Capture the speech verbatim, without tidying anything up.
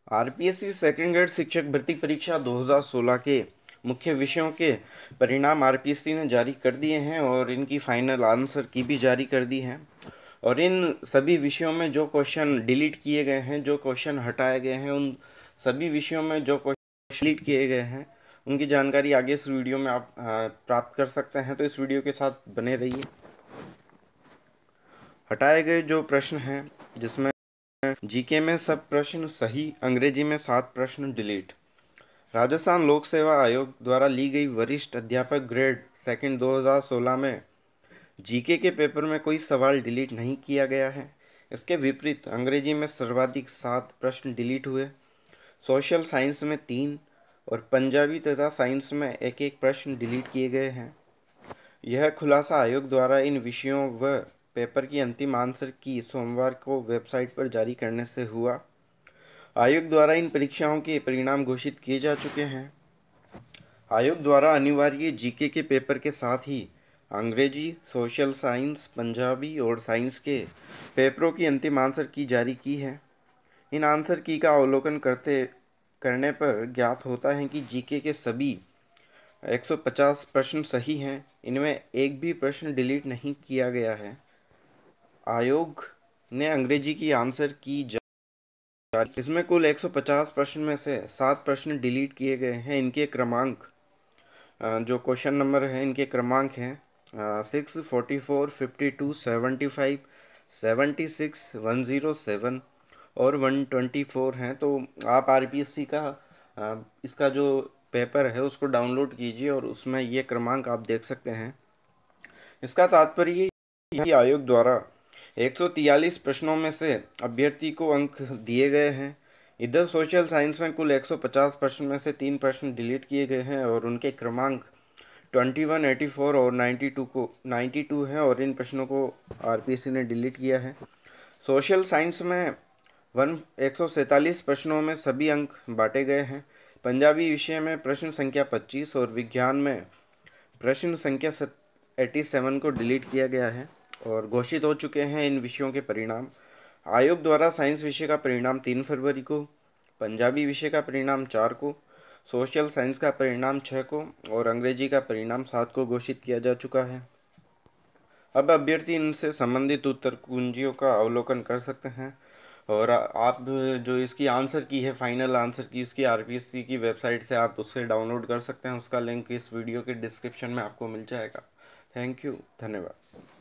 RPSC second grade शिक्षक भर्ती परीक्षा दो हज़ार सोलह के मुख्य विषयों के परिणाम आरपीएससी ने जारी कर दिए हैं और इनकी फाइनल आंसर की भी जारी कर दी है। और इन सभी विषयों में जो क्वेश्चन डिलीट किए गए हैं, जो क्वेश्चन हटाए गए हैं, उन सभी विषयों में जो क्वेश्चन डिलीट किए गए हैं उनकी जानकारी आगे इस वीडियो में आप प्राप्त कर सकते हैं, तो इस वीडियो के साथ बने रहिए। हटाए गए जो प्रश्न हैं, जिसमें जीके में सब प्रश्न सही, अंग्रेजी में सात प्रश्न डिलीट। राजस्थान लोक सेवा आयोग द्वारा ली गई वरिष्ठ अध्यापक ग्रेड सेकंड दो हज़ार सोलह में जीके के पेपर में कोई सवाल डिलीट नहीं किया गया है। इसके विपरीत अंग्रेजी में सर्वाधिक सात प्रश्न डिलीट हुए, सोशल साइंस में तीन और पंजाबी तथा साइंस में एक एक प्रश्न डिलीट किए गए हैं। यह खुलासा आयोग द्वारा इन विषयों व पेपर की अंतिम आंसर की सोमवार को वेबसाइट पर जारी करने से हुआ। आयोग द्वारा इन परीक्षाओं के परिणाम घोषित किए जा चुके हैं। आयोग द्वारा अनिवार्य जीके के पेपर के साथ ही अंग्रेजी, सोशल साइंस, पंजाबी और साइंस के पेपरों की अंतिम आंसर की जारी की है। इन आंसर की का अवलोकन करते करने पर ज्ञात होता है कि जीके के सभी एक सौ पचास प्रश्न सही हैं, इनमें एक भी प्रश्न डिलीट नहीं किया गया है। आयोग ने अंग्रेजी की आंसर की जारी, इसमें कुल एक सौ पचास प्रश्न में से सात प्रश्न डिलीट किए गए हैं। इनके क्रमांक, जो क्वेश्चन नंबर हैं, इनके क्रमांक हैं six forty four fifty two seventy five seventy six one zero seven और वन ट्वेंटी फोर हैं। तो आप आरपीएससी का आ, इसका जो पेपर है उसको डाउनलोड कीजिए और उसमें ये क्रमांक आप देख सकते हैं। इसका तात्पर्य ये आयोग द्वारा एक सौ तियालीस प्रश्नों में से अभ्यर्थी को अंक दिए गए हैं। इधर सोशल साइंस में कुल एक सौ पचास प्रश्न में से तीन प्रश्न डिलीट किए गए हैं और उनके क्रमांक इक्कीस, चौरासी और बानवे को बानवे हैं और इन प्रश्नों को आरपीएससी ने डिलीट किया है। सोशल साइंस में वन एक सौ सैंतालीस प्रश्नों में सभी अंक बांटे गए हैं। पंजाबी विषय में प्रश्न संख्या पच्चीस और विज्ञान में प्रश्न संख्या सत्तासी को डिलीट किया गया है और घोषित हो चुके हैं इन विषयों के परिणाम। आयोग द्वारा साइंस विषय का परिणाम तीन फरवरी को, पंजाबी विषय का परिणाम चार को, सोशल साइंस का परिणाम छः को और अंग्रेजी का परिणाम सात को घोषित किया जा चुका है। अब अभ्यर्थी इनसे संबंधित उत्तर कुंजियों का अवलोकन कर सकते हैं और आप जो इसकी आंसर की है, फाइनल आंसर की, इसकी आरपीएससी की वेबसाइट से आप उससे डाउनलोड कर सकते हैं। उसका लिंक इस वीडियो के डिस्क्रिप्शन में आपको मिल जाएगा। थैंक यू, धन्यवाद।